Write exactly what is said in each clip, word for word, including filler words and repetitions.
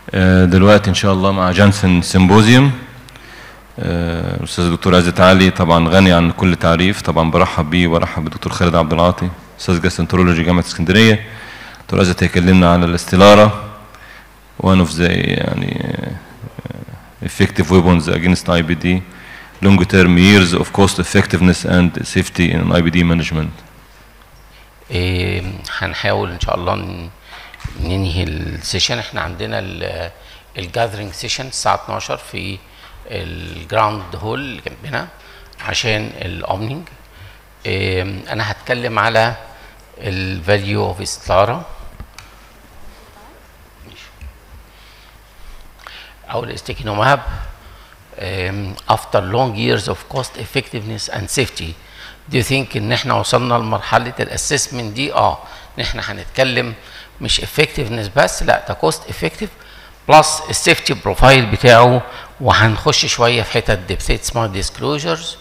دلوقتي ان شاء الله مع جانسن سيمبوزيوم. الاستاذ الدكتور عزت علي طبعا غني عن كل تعريف، طبعا برحب بيه وبرحب بالدكتور خالد عبد العاطي استاذ جاسترونترولوجي جامعه اسكندريه. دكتور عزت هيكلمنا على الاستلاره one of the يعني effective weapons against I B D, long term years of cost effectiveness and safety in I B D management. إيه هنحاول ان شاء الله ننهي السيشن. احنا عندنا الجاذرينج سيشن الساعه اتناشر في الجراوند هول اللي جنبنا عشان الاوبننج. إيه انا هتكلم على الفاليو اوف استلاره او الاستيكينوماب after long years of cost effectiveness and safety. Do you think ان احنا وصلنا لمرحله الاسسمنت دي؟ اه ان احنا هنتكلم مش effectiveness بس، لا ده cost effective بلس السيفتي بروفايل بتاعه، وهنخش شويه في حتت ديبث اسمها disclosures.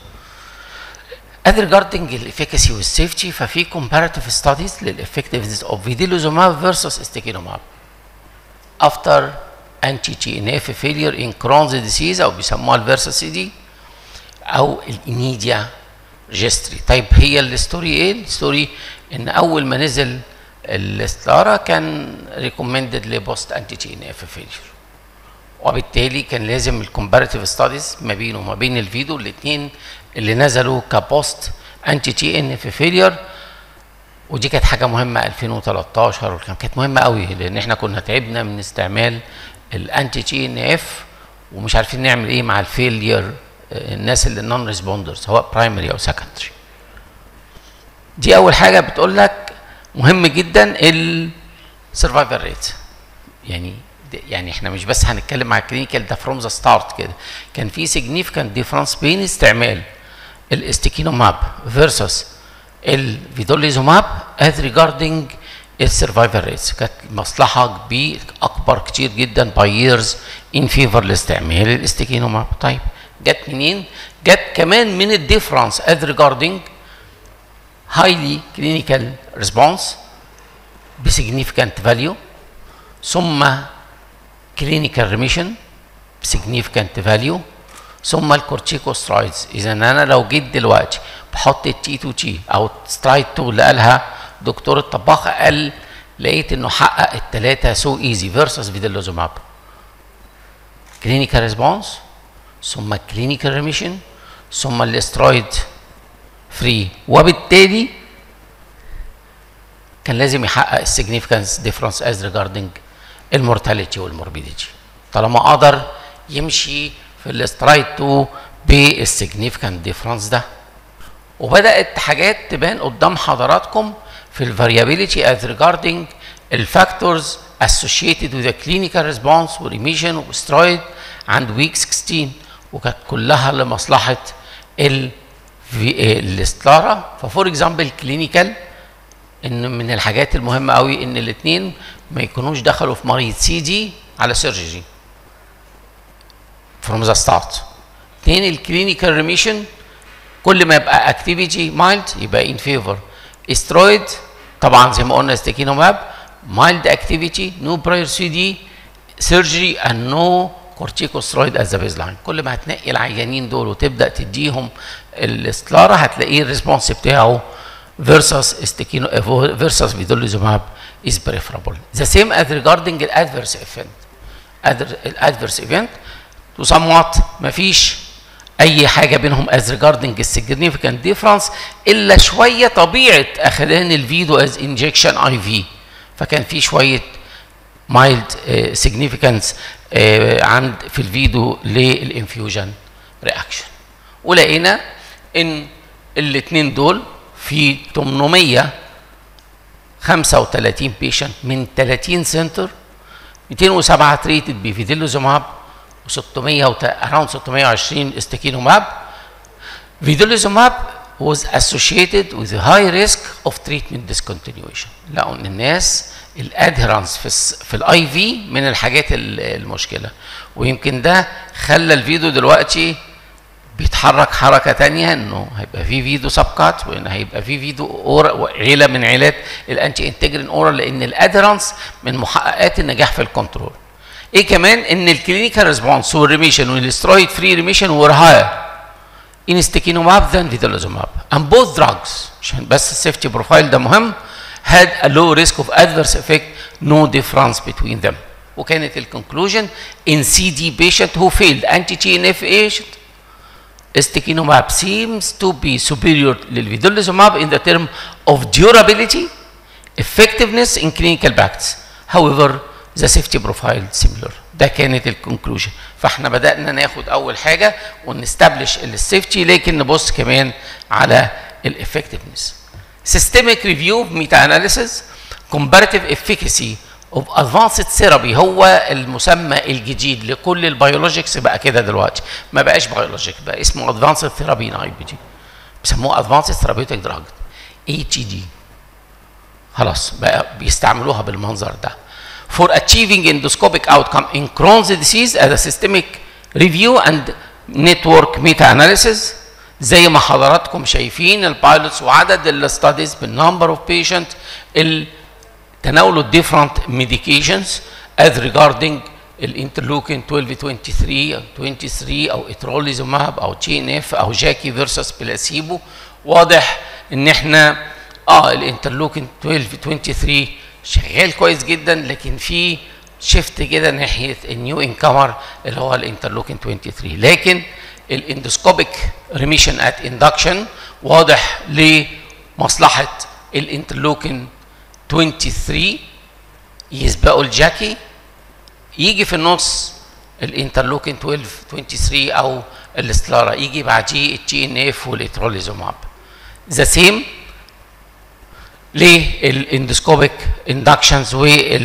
As regarding الافيكاسي والسيفتي، ففي comparative studies للeffectiveness of vedolizumab versus استيكينوماب after anti-T N F failure in Crohn's disease او بيسموها الفيرسا سي دي او الانيديا جستري. طيب هي الستوري ايه؟ الستوري ان اول ما نزل الاستلاره كان ريكومندد لبوست انتي تي ان اف فيلير، وبالتالي كان لازم الكومباريتيف ستاديز ما بينه وما بين الفيدو الاثنين اللي نزلوا كبوست انتي تي ان اف فيلير. ودي كانت حاجه مهمه ألفين وتلتاشر، كانت مهمه قوي لان احنا كنا تعبنا من استعمال الانتي تي ان اف ومش عارفين نعمل ايه مع الفيلير الناس اللي نون ريسبوندر سواء برايمري او سكندري. دي اول حاجه بتقول لك مهم جدا السرفايفل ريت. يعني يعني احنا مش بس هنتكلم على الكلينيكال ده فروم ذا ستارت كده، كان في سيجنيفيكانت ديفرنس بين استعمال الاستيكينوماب فيرسس الفيدوليزوماب از ريجاردنج السرفايفل ريتس. كانت مصلحه كبيره اكبر كتير جدا باي ييرز ان فيفر لاستعمال الاستيكينوماب. طيب جت منين؟ جت كمان من الديفرنس از ريجاردنج هايلي كلينيكال ريسبونس بسيجنيفيكانت فاليو، ثم كلينيكال ريميشن بسيجنيفيكانت فاليو، ثم الكورتيكوسترايدز. اذا انا لو جيت دلوقتي بحط التي تو تي او سترايد اتنين اللي قالها دكتور الطباخ، قال لقيت انه حقق الثلاثه سو ايزي فيرسس فيدوليزوماب. كلينيكال ريسبونس ثم كلينيكال ريميشن ثم الاسترويد فري، وبالتالي كان لازم يحقق السيجنيفيكانس ديفرنس از ريجاردنج المورتاليتي والموربيديتي طالما قدر يمشي في الاسترايد اتنين بالسيجنيفيكانت ديفرنس ده. وبدات حاجات تبان قدام حضراتكم في الفاريابيليتي از ريجاردنج الفاكتورز associated with the clinical response وريميشن وسترويد عند ويك ستاشر، وكانت كلها لمصلحه ال الاستلاره. ففور اكزامبل كلينيكال ان من الحاجات المهمه قوي ان الاثنين ما يكونوش دخلوا في مريض سي دي على سيرجري فروم ذا ستارت. اثنين الكلينيكال ريميشن كل ما يبقى اكتيفيتي مايلد يبقى ان فيفور استرويد. طبعا زي ما قلنا استيكينوماب مايلد اكتيفيتي نو براير سي دي سيرجري اند نو كورتيكوسترويد از ذا بيز لاين. كل ما هتنقي العيانين دول وتبدا تديهم الاستلاره هتلاقيه الريسبونس بتاعه فيرسس استيكينو فيرسس فيدوليزوماب از بريفرابل. ذا سيم از ريجاردنج الادفيرس ايفنت. الادفيرس ايفنت تو سم وات ما فيش اي حاجه بينهم از ريجاردنج السيجنيفيكانت ديفرنس الا شويه طبيعه اخذان الفيدو از انجكشن اي في، فكان في شويه مايلد سيجنيفيكانس عند في الفيدو للانفيوجن رياكشن. ولقينا ان الاثنين دول في ثمانمية وخمسة وثلاثين بيشنت من ثلاثين سنتر، مئتين وسبعة تريتد بفيدوليزوماب و600 اراوند ستمية وعشرين استيكينوماب. فيدوليزوماب was associated with a high risk of treatment discontinuation. لقوا ان الناس الادهرنس في في الاي في من الحاجات المشكله، ويمكن ده خلى الفيديو دلوقتي بيتحرك حركه ثانيه انه هيبقى في فيديو سبكات وان هيبقى في فيديو اور عيله من عيلات الانتي انتجرين اورال، لان الادهرنس من محققات النجاح في الكنترول. ايه كمان؟ ان الكلينيكال ريسبونس والريميشن والاسترويد فري ريميشن were higher in ustekinumab than vedolizumab, and both drugs عشان بس السيفتي بروفايل ده مهم had a low risk of adverse effect, no difference between them. وكانت الكونكلوجن in سي دي patient who failed anti-T N F agent ustekinumab seems to be superior للvedolizumab in the term of durability, effectiveness in clinical practice. However, the safety profile similar. ده كانت الكونكلوجن. فاحنا بدأنا ناخد أول حاجة ونستبلش السيفتي، لكن نبص كمان على الافكتفنس. Systemic review meta analysis comparative efficacy of advanced therapy هو المسمى الجديد لكل البيولوجيكس بقى كده دلوقتي، ما بقاش بيولوجيك، بقى اسمه advanced therapy in I B D، بيسموه advanced therapeutic drug A T D. خلاص بقى بيستعملوها بالمنظر ده. For achieving endoscopic outcome in Crohn's disease as a systemic review and network meta analysis. زي ما حضراتكم شايفين البايلوتس وعدد الستاديز بالنمبر اوف بيشنت اللي تناولوا different medications as regarding الانترلوكين اثناشر ثلاثة وعشرين او ثلاثة وعشرين او اتروليزوماب او تي ان اف او جاكي فيرسس بلاسيبو. واضح ان احنا اه الانترلوكين اثناشر ثلاثة وعشرين شغال كويس جدا، لكن في شيفت كده ناحيه النيو انكمر اللي هو الانترلوكين ثلاثة وعشرين. لكن الاندوسكوبيك ريميشن ات اندكشن واضح لمصلحه الانترلوكين ثلاثة وعشرين يسبقوا الجاكي، يجي في النص الانترلوكين اثناشر ثلاثة وعشرين او الاستلارا، يجي بعديه التي ان اف والاتروليزوماب. ذا سيم للاندوسكوبيك اندكشنز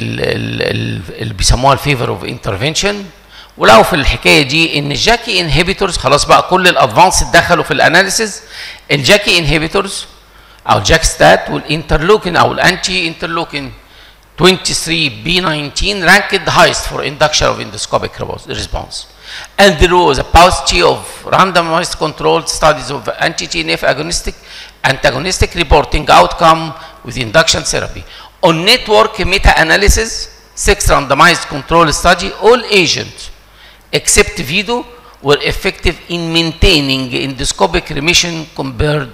واللي بيسموها الفيفر اوف انترفنشن. ولو في الحكايه دي ان الجاكي انهبيتورز خلاص بقى كل الادفانس دخلوا في الاناليسيز، الجاكي انهبيتورز او الجاك ستات والانترلوكين او الانتي انترلوكين ثلاثة وعشرين بي تسعة عشر ranked highest for induction of endoscopic response. And there was a paucity of randomized controlled studies of anti-T N F agonistic antagonistic reporting outcome with induction therapy. On network meta-analysis, six randomized controlled study, all agents except Vido were effective in maintaining endoscopic remission compared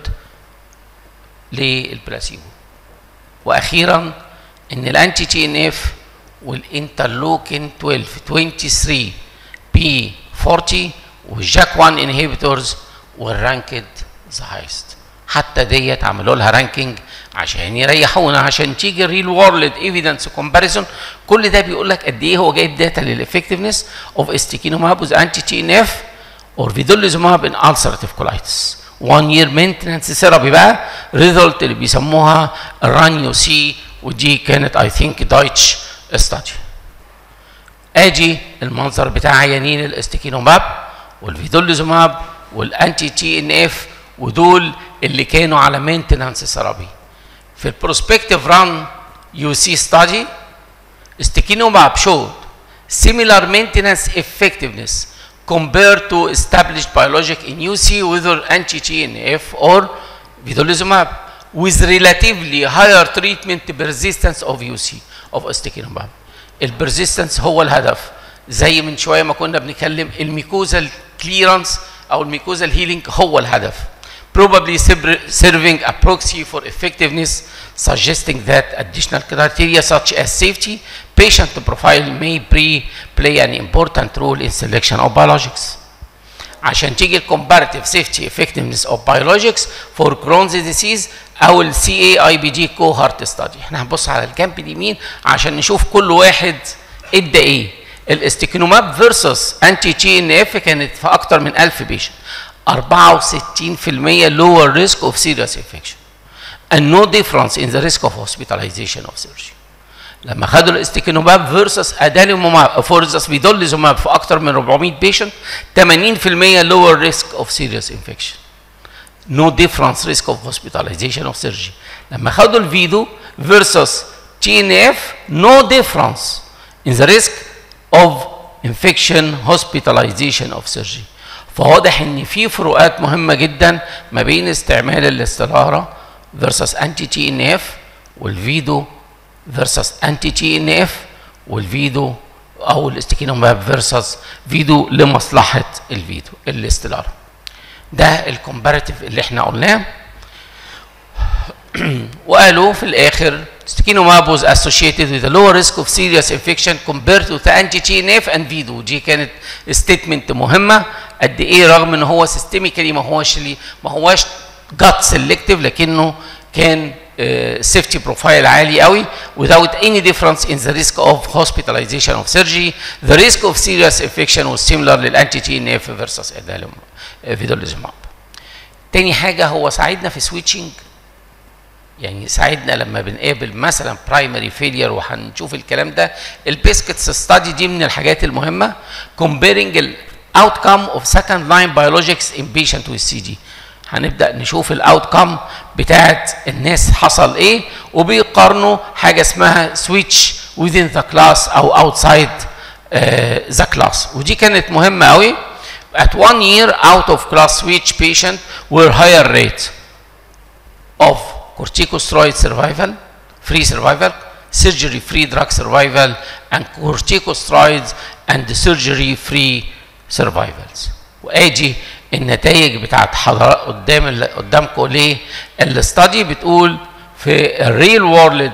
للبلاسيبو. واخيرا ان الانتي تي ان اف والانترلوكين اثناشر ثلاثة وعشرين بي أربعين والجاك واحد انهبيتورز والرانكد ذا هايست. حتى ديت عملوا لها رانكينج عشان يريحونا، عشان تيجي الريل وورلد ايفيدنس كومباريزون. كل ده بيقول لك قد ايه هو جايب داتا للافكتفنس اوف استيكينوماب وذ انتي تي ان اف اور فيدوليزوماب ان السراتيف كولايتس. وان يير مينتنس ثيرابي بقى ريزلت اللي بيسموها الرانيو سي، ودي كانت اي ثينك دايتش ستادي. ادي المنظر بتاع عيانين الاستيكينوماب والفيدوليزوماب والانتي تي ان اف، ودول اللي كانوا على مينتنانس ثيرابي. في البروسبكتيف ران يو سي ستادي استيكينوماب showed similar maintenance effectiveness compared to established biologic in U C whether anti-T N F or vedolizumab with relatively higher treatment persistence of U C of استيكينوماب. البرزيستنس هو الهدف، زي من شويه ما كنا بنتكلم الميكوزال كليرنس او الميكوزال هيلينج هو الهدف. Probably serving a proxy for effectiveness, suggesting that additional criteria such as safety, patient profile may play an important role in selection of biologics. عشان تيجي comparative safety effectiveness of biologics for Crohn's disease او ال C A I B D cohort study. احنا هنبص على الجنب اليمين عشان نشوف كل واحد ادى ايه. الاستيكينوماب versus anti T N F كانت في اكتر من ألف بيشنت، أربعة وستين بالمئة lower risk of serious infection and no difference in the risk of hospitalization of surgery. لما خدوا الاستيكينوماب فيرسس ادانيموماب فورزس فيدوليزوماب في اكتر من أربعمئة بيشنت، ثمانين بالمئة lower risk of serious infection. No difference risk of hospitalization of surgery. لما خدوا الفيدو فيرسس تي ان اف no difference in the risk of infection hospitalization of surgery. فواضح ان في فروقات مهمه جدا ما بين استعمال الاستلاره فيرسس انتي تي ان اف والفيدو فيرسس انتي تي ان اف والفيدو او الاستيكينوماب فيرسس فيدو لمصلحه الفيدو الاستلارا. ده الكومباريتيف اللي احنا قلناه. وقالوا في الاخر استيكينوماب was associated with a lower risk of serious infection compared to the anti-T N F and فيدو. دي كانت ستيتمنت مهمه قد ايه، رغم ان هو سيستميكالي ما هوش ما هوش جات سيلكتيف، لكنه كان سيفتي uh, بروفايل عالي قوي without any difference in the risk of hospitalization of surgery. The risk of serious infection was similar للانتي تي ان اف versus فيدوليزوماب. تاني حاجه هو ساعدنا في سويتشنج، يعني ساعدنا لما بنقابل مثلا برايمري فيلير، وهنشوف الكلام ده. البيسكتس ستادي دي من الحاجات المهمه comparing ال outcome of second line biologics in patient with سي دي. هنبدا نشوف الاوتكم بتاعت الناس حصل ايه، وبيقارنوا حاجه اسمها سويتش within the class او outside uh, the class. ودي كانت مهمه قوي. At one year out of class switch patient were higher rate of corticosteroid survival, free survival, surgery free drug survival, and corticosteroids and surgery free survivals. وادي النتائج بتاعت حضرات قدام قدامكم ليه الاستادي بتقول في الريل وورلد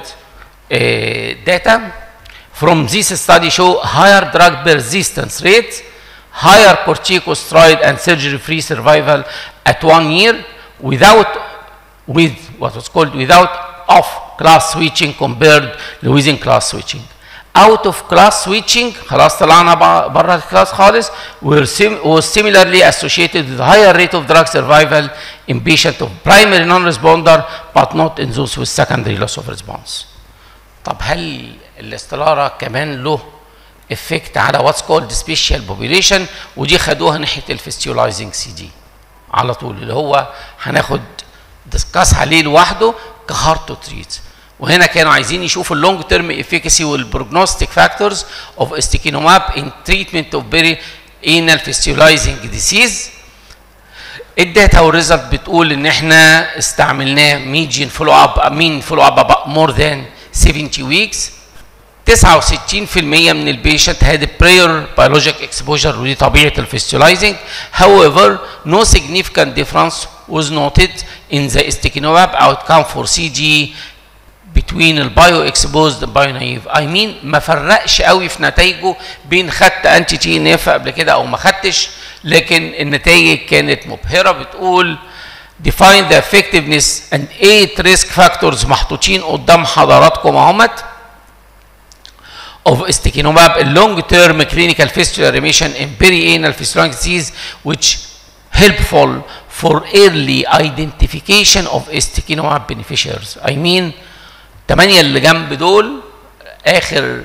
داتا from this study show higher drug persistence rate, higher corticosteroid and surgery free survival at one year without with what was called without off class switching compared to within class switching. Out of class switching خلاص طلعنا بره الكلاس خالص was similarly associated with higher rate of drug survival in patients of primary non-responder but not in those with secondary loss of response. طب هل الاستلارة كمان له افكت على what's called special population؟ ودي خدوها ناحية الفيستيولايزنج سي دي على طول، اللي هو هناخد ديسكاس عليه لوحده كهارد تو تريت. وهنا كانوا عايزين يشوفوا اللونج تيرم افيكاسي والبروجنوستيك فاكتورز اوف استيكينوماب ان تريتمنت اوف بيري انال فيستيولايزنج ديسيز. الداتا والريزلت بتقول ان احنا استعملناه ميديان فولو اب مين فولو اب مور ذان سبعين ويكس. تسعة وستين بالمية من البيشنت had prior biologic exposure ودي طبيعه الفيستيولايزنج. However, no significant difference was noted in the استيكينوماب outcome for سي دي between البايو اكسبوزد بايو نايف. اي مين ما فرقش قوي في نتائجه بين خدت انتي تي ان اف قبل كده او ما خدتش، لكن النتائج كانت مبهره. بتقول define the effectiveness and eight risk factors محطوطين قدام حضراتكم اهمت of استيكينوماب long term clinical fistula remission in perianal fistulatic disease which helpful for early identification of استيكينوماب beneficiaries. I mean الثمانية اللي جنب دول آخر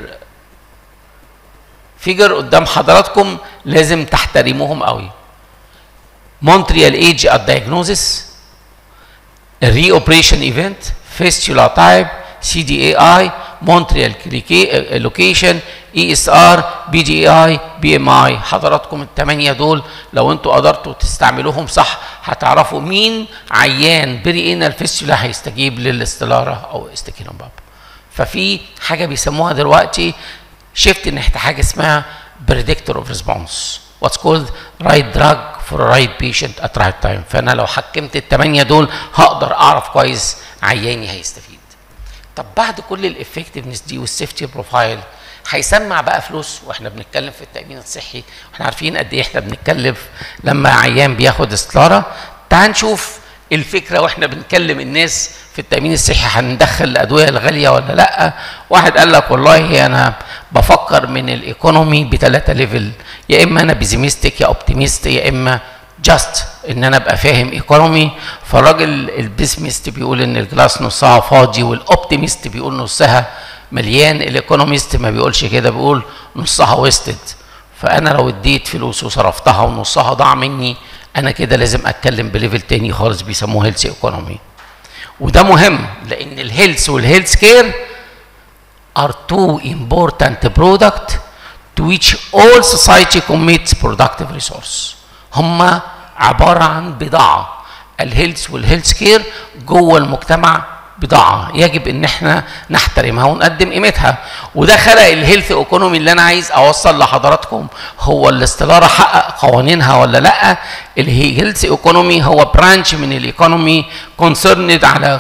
فيجر قدام حضراتكم لازم تحترموهم قوي. مونتريال ايج ات دايجنوزيس، الري اوبريشن ايفنت، فيستولا تايب، سي دي اي اي، مونتريال لوكيشن، اي اس ار، بي دي اي، بي ام اي. حضراتكم الثمانية دول لو انتوا قدرتوا تستعملوهم صح هتعرفوا مين عيان بري انال فيستولا هيستجيب للاستلارة او استيكينوماب. ففي حاجة بيسموها دلوقتي شيفت ناحية حاجة اسمها بريدكتور اوف ريسبونس، واتس كولد رايت دراج فور رايت بيشنت ات رايت تايم. فانا لو حكمت الثمانية دول هقدر اعرف كويس عياني هيستفيد. طب بعد كل الافكتفنس دي والسيفتي بروفايل هيسمع بقى فلوس، واحنا بنتكلم في التامين الصحي واحنا عارفين قد ايه احنا بنتكلف لما عيان بياخد استلاره. تعال نشوف الفكره واحنا بنكلم الناس في التامين الصحي هندخل الادويه الغاليه ولا لا. واحد قال لك والله انا بفكر من الايكونومي بثلاثه ليفل، يا اما انا بيزيمستيك يا اوبتيميست يا اما جاست ان انا ابقى فاهم ايكونومي. فالراجل البيسميست بيقول ان الجلاس نصها فاضي والاوبتيميست بيقول نصها مليان. الايكونوميست ما بيقولش كده، بيقول نصها ويستد. فانا لو اديت فلوس وصرفتها ونصها ضاع مني انا كده لازم اتكلم بليفل تاني خالص بيسموه هيلث ايكونومي. وده مهم لان الهيلث والهيلث كير are two important product to which all society commits productive resource. هما عبارة عن بضاعة. الهيلث والهيلث كير جوه المجتمع بضاعه يجب ان احنا نحترمها ونقدم قيمتها، وده خلق الهيلث ايكونومي اللي انا عايز اوصل لحضراتكم. هو الاستداره حقق قوانينها ولا لا؟ الهيلث ايكونومي هو برانش من الايكونومي كونسيرند على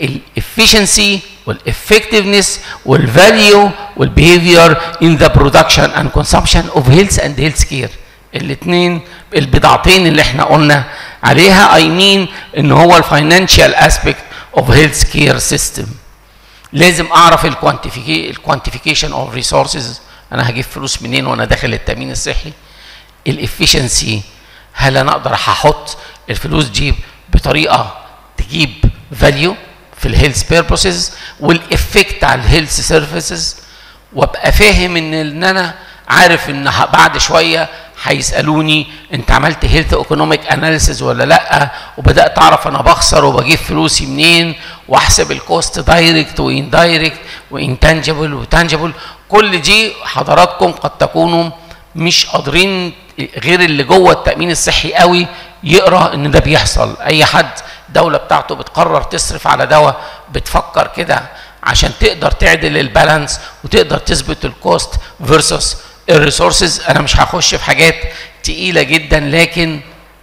الافشنسي والافكتفنس والفاليو والبيهيفير ان ذا برودكشن اند كونسبشن اوف هيلث اند هيلث كير. الاثنين البضاعتين اللي احنا قلنا عليها اي مين ان هو الفاينانشال اسبيكت اوف هيلث كير سيستم. لازم اعرف الكوانتيفيكيشن اوف ريسورسز، انا هجيب فلوس منين وانا داخل التامين الصحي. الافشنسي، هل انا اقدر هحط الفلوس دي بطريقه تجيب فاليو في الهيلث بيربوسز، والافكت على الهيلث سيرفيسز، وابقى فاهم ان ان انا عارف ان بعد شويه هيسالوني انت عملت هيلث ايكونوميك اناليسيز ولا لا، وبدات اعرف انا بخسر وبجيب فلوسي منين، واحسب الكوست دايركت واندايركت وانتانجبل وتانجبل. كل دي حضراتكم قد تكونوا مش قادرين غير اللي جوه التامين الصحي قوي يقرا ان ده بيحصل. اي حد دوله بتاعته بتقرر تصرف على دواء بتفكر كده عشان تقدر تعدل البالانس وتقدر تثبت الكوست فيرسس الريسورسز. انا مش هخش في حاجات تقيله جدا، لكن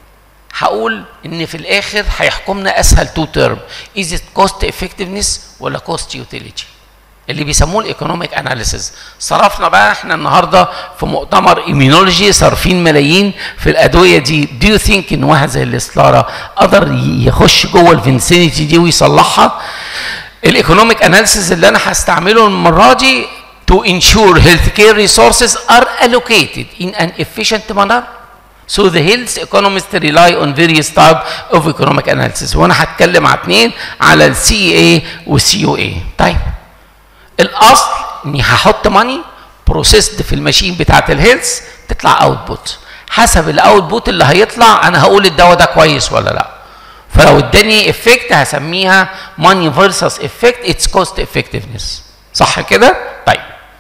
هقول ان في الاخر هيحكمنا اسهل تو تيرم، از ات كوست افكتفنس ولا كوست يوتيليتي، اللي بيسموه الايكونوميك اناليسيز. صرفنا بقى احنا النهارده في مؤتمر ايميونولوجي صارفين ملايين في الادويه دي. دو يو ثينك ان واحد زي الاستلارا قدر يخش جوه الفينسينيتي دي ويصلحها؟ الايكونوميك اناليسيز اللي انا هستعمله المره دي to ensure healthcare resources are allocated in an efficient manner. So the health economists rely on various types of economic analysis. وانا هتكلم على اثنين، على ال سي إيه وال سي أو إيه. طيب الاصل اني هحط ماني بروسيسد في الماشين بتاعت الهيلث تطلع اوتبوت، حسب الاوتبوت اللي هيطلع انا هقول الدواء ده كويس ولا لا. فلو اداني افكت هسميها ماني فيرسس افكت، اتس كوست افكتفنس. صح كده؟ طيب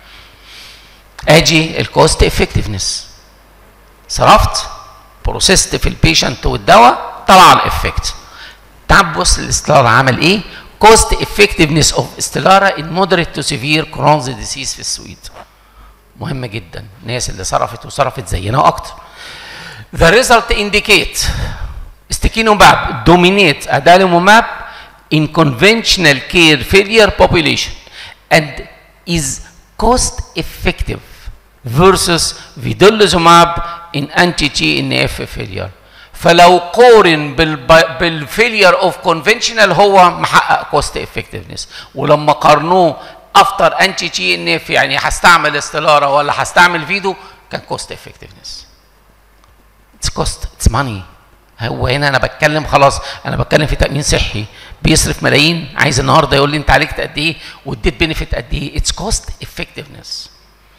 اجي الكوست افكتفنس، صرفت بروسيست في البيشنت والدواء طلع الافكت. تعال بص الاستلارا عمل ايه؟ كوست افكتفنس اوف استلارا ان مودريت تو سيفير كرونز ديسيز في السويد. مهمه جدا الناس اللي صرفت وصرفت زينا واكتر. The result indicate استيكينوماب dominate adalimumab in conventional care failure population and is cost effective versus vedolizumab in anti-T N F failure. فلو قورن بالفيلير اوف كونفنشنال هو محقق كوست افكتفنس، ولما قارنوه افتر انتي تي ان اف يعني هستعمل استلارا ولا هستعمل فيدو كان كوست افكتفنس. اتس كوست، اتس ماني. هو هنا انا بتكلم خلاص، انا بتكلم في تامين صحي بيصرف ملايين، عايز النهارده يقول لي انت عالجت قد ايه واديت بنفيت قد ايه. اتس كوست افكتفنس.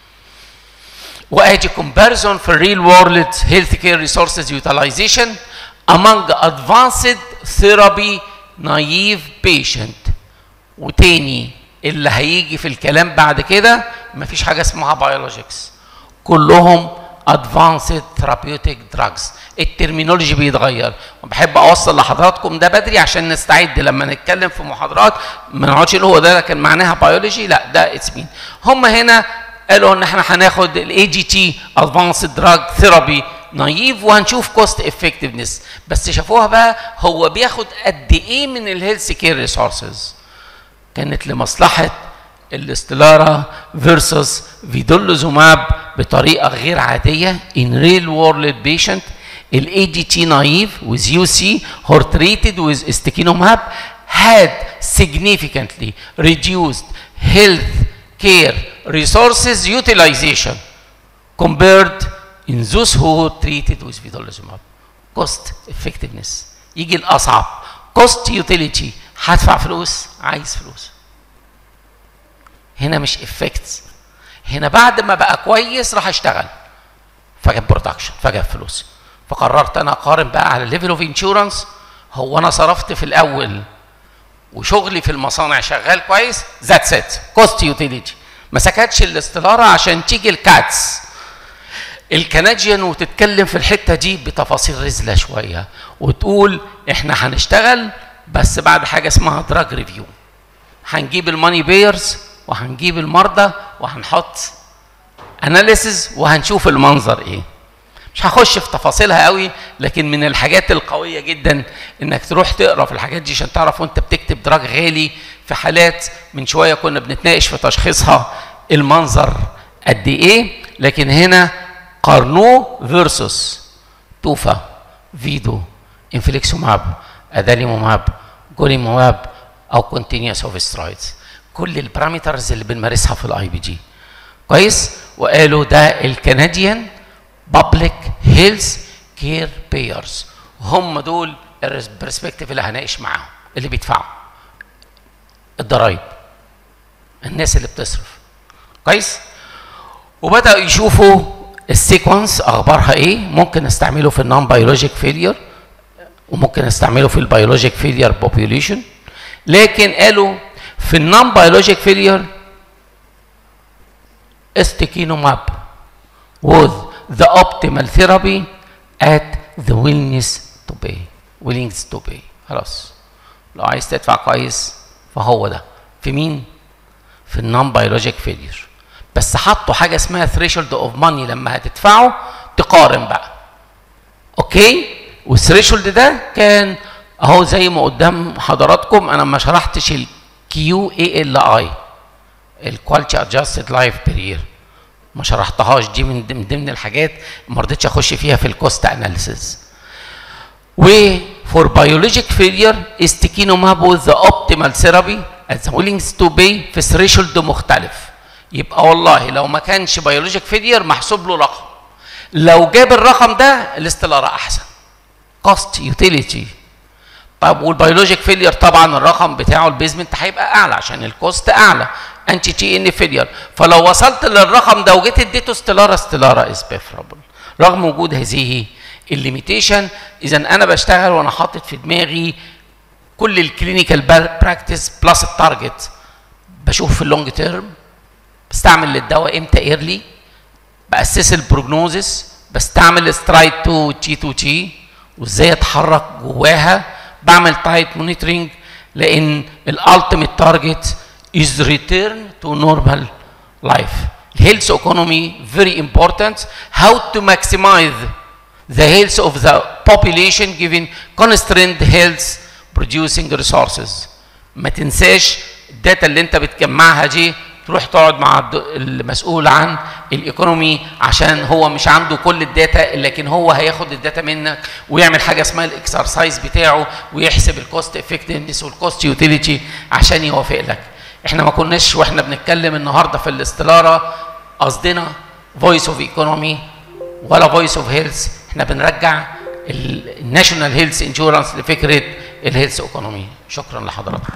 واجي كومباريزون في الريل وورلد هيلث كير ريسورسز يوتيلايزيشن among advanced therapy naive patient. وتاني اللي هيجي في الكلام بعد كده مفيش حاجه اسمها بيولوجيكس، كلهم advanced therapeutic drugs. الترمينولوجي بيتغير، وبحب اوصل لحضراتكم ده بدري عشان نستعد لما نتكلم في محاضرات ما نقعدش نقول هو ده كان معناها بيولوجي، لا ده اتس مين. هم هنا قالوا ان احنا هناخد الاي جي تي ادفانسد دراج ثيرابي نايف وهنشوف كوست افكتفنس، بس شافوها بقى هو بياخد قد ايه من الهيلث كير ريسورسز. كانت لمصلحه الاستلارا فيرسس فيدولوزوماب بطريقه غير عاديه in real world patient. الاي جي تي نايف with يو سي who treated with استيكينوماب had significantly reduced health care resources utilization compared in those who treated with vedolizumab. cost effectiveness. يجي الاصعب cost utility. هدفع فلوس، عايز فلوس. هنا مش effects، هنا بعد ما بقى كويس راح اشتغل فجاب برودكشن فجاب فلوس. فقررت انا اقارن بقى على ليفل اوف انشورنس. هو انا صرفت في الاول وشغلي في المصانع شغال كويس، ذاتس ات كوست يوتيليتي. ما سكتش الاستلارا عشان تيجي الكاتس الكنديان وتتكلم في الحته دي بتفاصيل رزله شويه وتقول احنا هنشتغل بس بعد حاجه اسمها دراج ريفيو. هنجيب الماني بيرز وهنجيب المرضى وهنحط اناليسز وهنشوف المنظر ايه. مش هخش في تفاصيلها قوي، لكن من الحاجات القويه جدا انك تروح تقرا في الحاجات دي عشان تعرف وانت بتكتب دراج غالي في حالات من شويه كنا بنتناقش في تشخيصها المنظر قد ايه. لكن هنا قارنوه فيرسوس توفا، فيدو، انفليكسوماب، اداليموماب، جوليموماب او كونتينيوس اوف سترايدز، كل البارامترز اللي بنمارسها في الاي بي جي. كويس؟ وقالوا ده الكنديان بابليك هيلث كير بايرز، هم دول البرسبكتيف اللي هناقش معاهم، اللي بيدفعوا الضرايب، الناس اللي بتصرف. كويس؟ وبداوا يشوفوا السيكونس اخبارها ايه، ممكن استعمله في النون بيولوجيك فيلير وممكن استعمله في البيولوجيك فيلير بوبيوليشن. لكن قالوا في النون بيولوجيك فيلير استيكينوماب with the optimal therapy at the willingness to pay. willingness to pay. خلاص. لو عايز تدفع كويس فهو ده. في مين؟ في النون بيولوجيك فيلير. بس حطوا حاجه اسمها threshold of money، لما هتدفعه تقارن بقى. اوكي؟ والثريشولد ده كان اهو زي ما قدام حضراتكم. انا ما شرحتش الكيو اي ال اي، الكواليتي ادجستد لايف بير يير، ما شرحتهاش، دي من ضمن الحاجات ما رضيتش اخش فيها في الكوست اناليسيس. و فور بيولوجيك فيلير استيكينوماب وذ ذا اوبتيمال ثيرابي ات ذا ويلينجز تو باي في ثريشولد مختلف. يبقى والله لو ما كانش بيولوجيك فيلير محسوب له رقم، لو جاب الرقم ده الاستلارة احسن، كوست يوتيليتي. طب والبيولوجيك فيلير طبعا الرقم بتاعه البيزمنت هيبقى اعلى عشان الكوست اعلى، انتي تي ان فيلير. فلو وصلت للرقم ده وجيت اديته استلاره، استلاره از بيفرابل رغم وجود هذه الليميتيشن. اذا انا بشتغل وانا حاطط في دماغي كل الكلينيكال براكتس بلس التارجت. بشوف في اللونج تيرم، بستعمل للدواء امتى ايرلي، باسس البروجنوزس، بستعمل سترايد تو تي تو تي وازاي اتحرك جواها، بعمل تايت مونيتورنج، لان الالتيميت تارجت is return to normal life. Health economy very important. How to maximize the health of the population given constrained health producing resources. ما تنساش الداتا اللي انت بتجمعها دي تروح تقعد مع المسؤول عن الايكونومي، عشان هو مش عنده كل الداتا، لكن هو هياخد الداتا منك ويعمل حاجه اسمها الاكسرسايز بتاعه ويحسب الكوست افكتفنس والكوست يوتيليتي عشان يوافق لك. احنا ما كناش واحنا بنتكلم النهارده في الاستلاره قصدنا فويس اوف ايكونومي ولا فويس اوف هيلث، احنا بنرجع الناشونال هيلث انشورنس لفكره الهيلث ايكونومي. شكرا لحضرتك.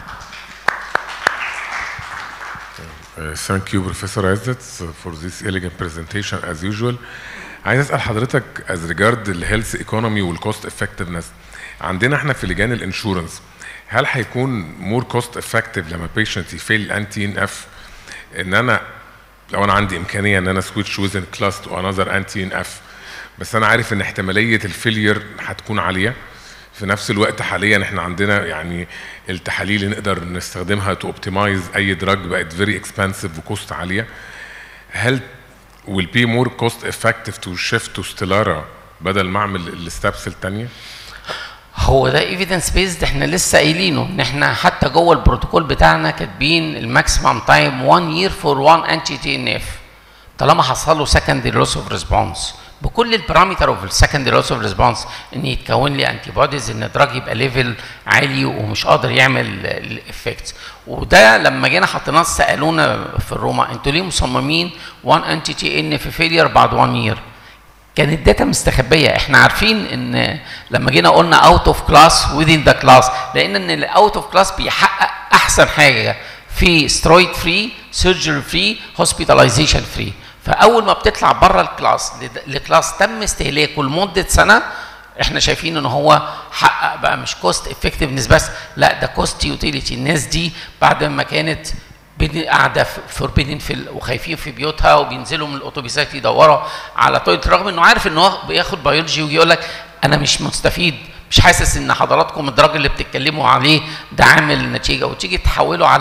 Uh, thank you Professor Izzet for this elegant presentation as usual. عايز اسال حضرتك as regard الهيلث ايكونومي والكوست افكتفنس، عندنا احنا في لجان الانشورنس هل هيكون مور كوست افكتيف لما بيشنت يفيل انتي ان اف، ان انا لو انا عندي امكانيه ان انا سويتش ويزن كلاس تو انذر انتي ان اف، بس انا عارف ان احتماليه الفيلير هتكون عاليه، في نفس الوقت حاليا احنا عندنا يعني التحاليل اللي نقدر نستخدمها تو اوبتمايز اي دراج بقت فيري اكسبنسيف وكوست عاليه، هل will be more cost effective to shift to ستيلارا بدل ما اعمل الستابس الثانيه؟ هو ده ايفيدنس بيزد، احنا لسه قايلينه ان احنا حتى جوه البروتوكول بتاعنا كاتبين الماكسيمم تايم واحد يير فور واحد انتي تي ان اف طالما حصل له سكندري لوس اوف ريسبونس بكل البارامتر اوف السكندري لوس اوف ريسبونس، ان يتكون لي انتي بوديز، ان الدراج يبقى ليفل عالي ومش قادر يعمل الافكتس. وده لما جينا حطيناه سالونا في الروما انتوا ليه مصممين واحد انتي تي ان في فيلير بعد واحد يير؟ كانت الداتا مستخبيه، احنا عارفين ان لما جينا قلنا اوت اوف كلاس within ذا كلاس، لان ان الاوت اوف كلاس بيحقق احسن حاجه في سترويد فري، سيرجري فري، هوسبيتاليزيشن فري. فاول ما بتطلع بره الكلاس لكلاس تم استهلاكه لمده سنه، احنا شايفين ان هو حقق بقى مش كوست افكتفنس بس، لا ده كوست يوتيليتي. الناس دي بعد ما كانت قاعده فوربيدن في وخايفين في بيوتها وبينزلوا من الاتوبيسات يدوروا على تويلت، رغم انه عارف ان هو بياخد بيولوجي ويجي يقول لك انا مش مستفيد، مش حاسس ان حضراتكم الدراج اللي بتتكلموا عليه ده عامل نتيجه، وتيجي تحوله على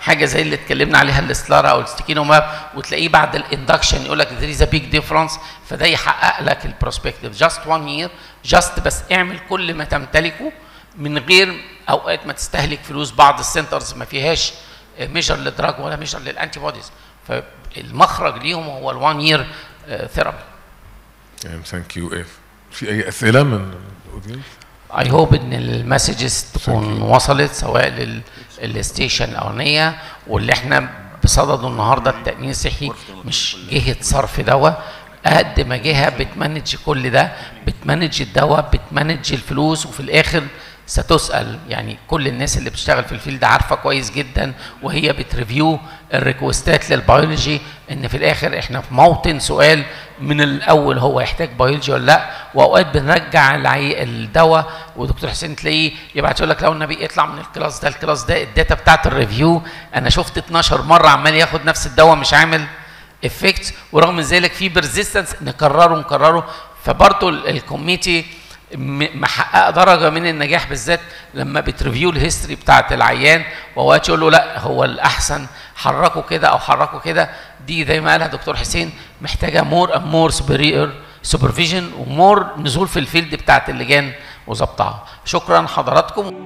حاجه زي اللي اتكلمنا عليها الاستلارا او الستيكينوماب، وتلاقيه بعد الاندكشن يقول لك there is a big difference، فده يحقق لك البروسبكتيف. جاست one year جاست بس اعمل كل ما تمتلكه من غير اوقات ما تستهلك فلوس. بعض السنترز ما فيهاش ميجر للدراج ولا ميجر للانتي بوديز، فالمخرج ليهم هو الوان يير ثيرابي. ثانك يو. اف في اي اسئله من الاودينس؟ اي هوب ان المسجز تكون وصلت سواء للستيشن الاولانيه، واللي احنا بصدده النهارده التامين الصحي مش جهه صرف دواء قد ما جهه بتمانج كل ده، بتمانج الدواء، بتمانج الفلوس، وفي الاخر ستسال. يعني كل الناس اللي بتشتغل في الفيلد عارفه كويس جدا وهي بتريفيو الريكوستات للبيولوجي ان في الاخر احنا في موطن سؤال من الاول هو يحتاج بيولوجي ولا لا. واوقات بنرجع الدواء ودكتور حسين تلاقيه يبعت يقول لك لو النبي اطلع من الكلاس ده الكلاس ده الداتا بتاعت الريفيو انا شفت اتناشر مره عمال ياخد نفس الدواء مش عامل افكت، ورغم ذلك في برزيستنس نكرره نكرره. فبرضه الكوميتي محقق درجه من النجاح بالذات لما بتريفيو الهيستوري بتاعت العيان، واوقات يقول له لا هو الاحسن حركه كده او حركه كده. دي زي ما قالها دكتور حسين محتاجه مور اند مور سوبرفيجن ومور نزول في الفيلد بتاعت اللجان وظبطها. شكرا حضراتكم.